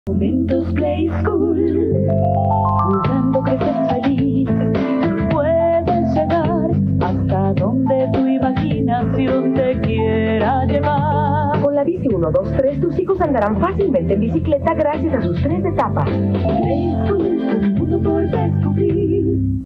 Momentos Play School, jugando creces feliz, puedes llegar hasta donde tu imaginación te quiera llevar. Con la bici 1, 2, 3, tus hijos andarán fácilmente en bicicleta gracias a sus 3 etapas. Play School, un mundo por descubrir.